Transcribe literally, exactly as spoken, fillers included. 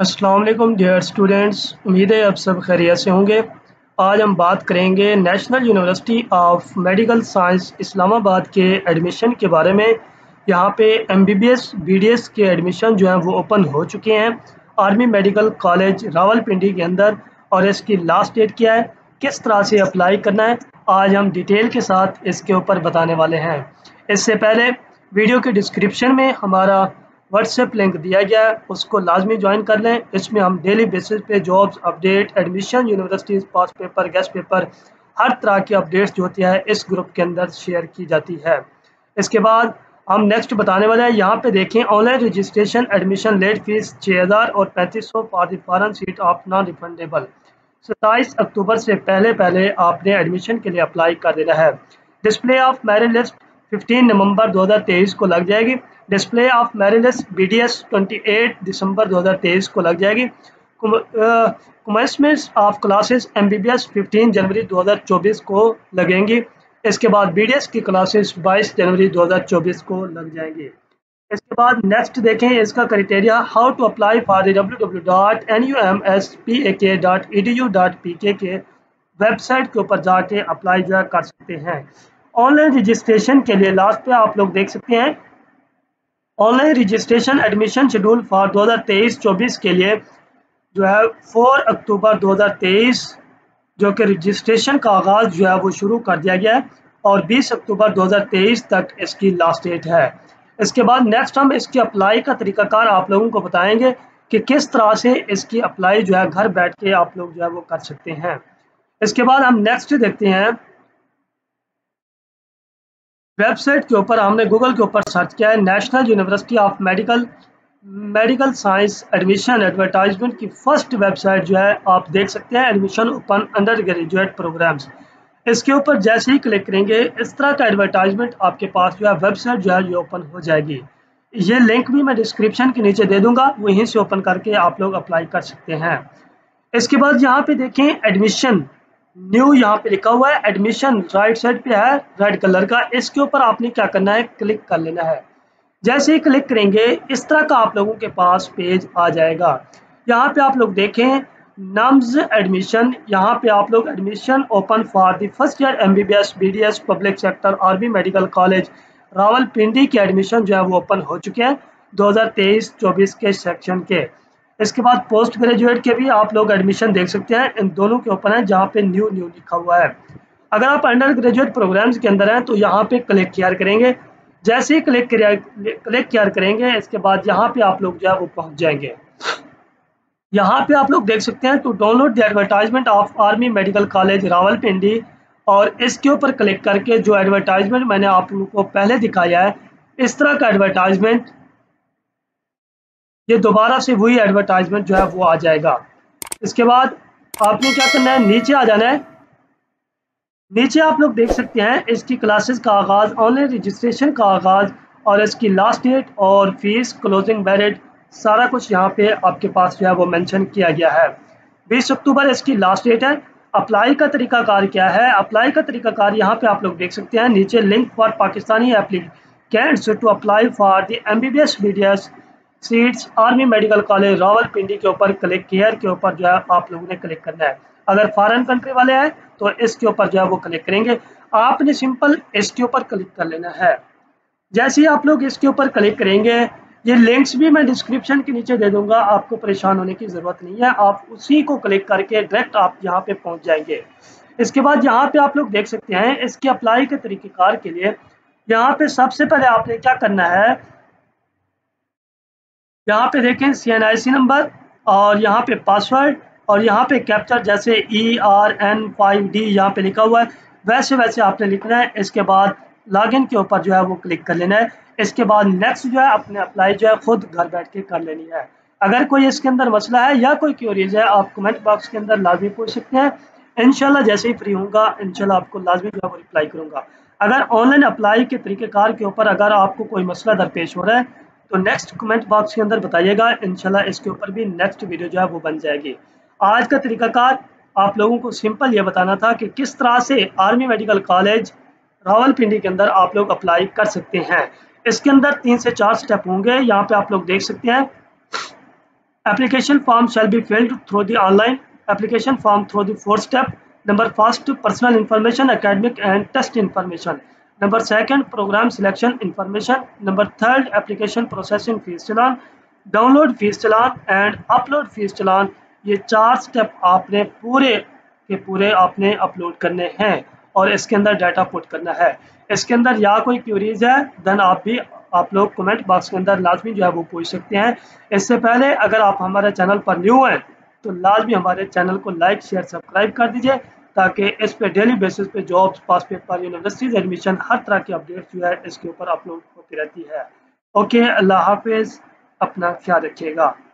अस्सलाम वालेकुम dear students, उम्मीद है आप सब खैरियत से होंगे। आज हम बात करेंगे national university of medical science Islamabad के एडमिशन के बारे में। यहाँ पे एमबीबीएस बीडीएस के एडमिशन जो हैं वो ओपन हो चुके हैं आर्मी मेडिकल कॉलेज रावलपिंडी के अंदर, और इसकी लास्ट डेट क्या है, किस तरह से अप्लाई करना है, आज हम डिटेल के साथ इसके ऊपर बताने वाले हैं। इससे पहले वीडियो के डिस्क्रिप्शन में हमारा व्हाट्सएप लिंक दिया गया है, उसको लाजमी ज्वाइन कर लें। इसमें हम डेली बेसिस पे jobs update, admission, universities, past paper, guess paper, हर तरह की अपडेट्स जो होती है इस ग्रुप के अंदर शेयर की जाती है। इसके बाद हम नेक्स्ट बताने वाले हैं। यहाँ पे देखें, online registration admission late fee छः हज़ार और पैंतीस सौ for the foreign seat of non refundable. सत्ताईस अक्टूबर से पहले पहले आपने एडमिशन के लिए अप्लाई कर देना है। डिस्प्ले ऑफ मेरिट लिस्ट पंद्रह नवंबर दो हज़ार तेईस को लग जाएगी। Display of merit list BDS अट्ठाईस दिसंबर दो हज़ार तेईस को लग जाएगी। कमेंसमेंट ऑफ क्लासेस एमबीबीएस पंद्रह जनवरी दो हज़ार चौबीस को लगेंगी। इसके बाद बीडीएस की क्लासेस बाईस जनवरी दो हज़ार चौबीस को लग जाएंगी। इसके बाद नेक्स्ट देखें इसका criteria, how to apply for W W W dot N U M S P A K dot E D U dot P K के वेबसाइट के ऊपर जाके अप्लाई जो है कर सकते हैं। ऑनलाइन रजिस्ट्रेशन के लिए लास्ट पे आप लोग देख सकते हैं, online registration admission schedule for दो हज़ार तेईस चौबीस के लिए जो है चार अक्टूबर दो हज़ार तेईस जो कि रजिस्ट्रेशन का आगाज़ जो है वो शुरू कर दिया गया है और बीस अक्टूबर दो हज़ार तेईस तक इसकी लास्ट डेट है। इसके बाद नेक्स्ट हम इसकी अप्लाई का तरीकाकार आप लोगों को बताएंगे कि किस तरह से इसकी अप्लाई जो है घर बैठ के आप लोग जो है वो कर सकते हैं। इसके बाद हम नेक्स्ट देखते हैं, वेबसाइट के ऊपर हमने गूगल के ऊपर सर्च किया है national university of medical medical science admission advertisement की फर्स्ट वेबसाइट जो है आप देख सकते हैं, admission open undergraduate programmes. इसके ऊपर जैसे ही क्लिक करेंगे इस तरह का एडवर्टाइजमेंट आपके पास जो है वेबसाइट जो है ये ओपन हो जाएगी। ये लिंक भी मैं डिस्क्रिप्शन के नीचे दे दूंगा, वहीं से ओपन करके आप लोग अप्लाई कर सकते हैं। इसके बाद यहाँ पे देखें एडमिशन न्यू, यहाँ पे लिखा हुआ है एडमिशन, राइट साइड पे है रेड कलर का। इसके ऊपर आपने क्या करना है, क्लिक कर लेना है। जैसे ही क्लिक करेंगे इस तरह का आप लोगों के पास पेज आ जाएगा। यहाँ पे आप लोग देखें नम्स एडमिशन, यहाँ पे आप लोग admission open for the first year MBBS BDS public sector army medical college Rawalpindi के एडमिशन जो है वो ओपन हो चुके हैं दो हज़ार तेईस चौबीस के सेक्शन के। इसके बाद पोस्ट ग्रेजुएट के भी आप लोग एडमिशन देख सकते हैं, इन दोनों के ओपन है जहाँ पे न्यू न्यू लिखा हुआ है। अगर आप अंडर ग्रेजुएट प्रोग्राम्स के अंदर हैं तो यहाँ पे क्लिक किया करेंगे। जैसे ही क्लिक क्लिक किया करेंगे इसके बाद यहाँ पे आप लोग जो है वो पहुँच जाएंगे। यहाँ पे आप लोग देख सकते हैं to download the advertisement of army medical college Rawalpindi, और इसके ऊपर क्लिक करके जो एडवर्टाइजमेंट मैंने आप लोगों को पहले दिखाया है इस तरह का एडवर्टाइजमेंट, ये दोबारा से वही एडवर्टाइजमेंट जो है वो आ जाएगा। इसके बाद आपने क्या करना है, नीचे आ जाना है। नीचे आप लोग देख सकते हैं इसकी क्लासेस का आगाज़, ऑनलाइन रजिस्ट्रेशन का आगाज़ और इसकी लास्ट डेट और फीस, क्लोजिंग मेरिट, सारा कुछ यहाँ पे आपके पास जो है वो मेंशन किया गया है। बीस अक्टूबर इसकी लास्ट डेट है। अप्लाई का तरीकाकार क्या है, अप्लाई का तरीकाकार यहाँ पे आप लोग देख सकते हैं, नीचे link for Pakistani applicants to apply for the MBBS BDS seats army medical college Rawalpindi के ऊपर क्लिक केयर के ऊपर जो है आप लोगों ने क्लिक करना है। अगर फॉरेन कंट्री वाले हैं तो इसके ऊपर जो है वो क्लिक करेंगे, आपने सिंपल इसके ऊपर क्लिक कर लेना है। जैसे ही आप लोग इसके ऊपर क्लिक करेंगे, ये लिंक्स भी मैं डिस्क्रिप्शन के नीचे दे दूंगा, आपको परेशान होने की ज़रूरत नहीं है, आप उसी को क्लिक करके डायरेक्ट आप यहाँ पे पहुँच जाएंगे। इसके बाद यहाँ पे आप लोग देख सकते हैं इसके अप्लाई के तरीक़ेकार के लिए, यहाँ पे सबसे पहले आपने क्या करना है, यहाँ पे देखें सी एन आई सी नंबर और यहाँ पे पासवर्ड और यहाँ पे कैप्चर, जैसे E R N five D यहाँ पे लिखा हुआ है वैसे वैसे आपने लिखना है। इसके बाद लॉगिन के ऊपर जो है वो क्लिक कर लेना है। इसके बाद नेक्स्ट जो है अपने अप्लाई जो है खुद घर बैठ के कर लेनी है। अगर कोई इसके अंदर मसला है या कोई क्यूरीज है आप कमेंट बॉक्स के अंदर लाजमी पूछ सकते हैं, इंशाल्लाह जैसे ही फ्री होऊंगा इंशाल्लाह आपको लाजमी जो है वो रिप्लाई करूँगा। अगर ऑनलाइन अप्लाई के तरीक़ेकार के ऊपर अगर आपको कोई मसला दरपेश हो रहा है तो नेक्स्ट कमेंट बॉक्स के अंदर बताइएगा, इंशाल्लाह इसके ऊपर भी नेक्स्ट वीडियो जो है वो बन जाएगी। आज का तरीकाकार आप लोगों को सिंपल ये बताना था कि किस तरह से आर्मी मेडिकल कॉलेज रावलपिंडी के अंदर आप लोग अप्लाई कर सकते हैं। इसके अंदर तीन से चार स्टेप होंगे, यहाँ पे आप लोग देख सकते हैं। Application form shall be filled through the online application form through the fourth step. Number first, personal information, academic and test information. Number second, program selection information. Number third, application processing fee चालान, download fee चालान and upload fee चालान। ये चार step आपने पूरे के पूरे आपने अपलोड करने हैं और इसके अंदर डाटा पुट करना है। इसके अंदर या कोई क्यूरीज है देन आप भी आप लोग कमेंट बॉक्स के अंदर लाजमी जो है वो पूछ सकते हैं। इससे पहले अगर आप हमारे चैनल पर न्यू हैं तो लाजमी हमारे चैनल को लाइक शेयर सब्सक्राइब कर दीजिए ताकि इस पे डेली बेसिस पे jobs past paper universities admission हर तरह की अपडेट्स जो है इसके ऊपर अपलोड होती रहती है। ओके, अल्लाह हाफिज़, अपना ख्याल रखिएगा।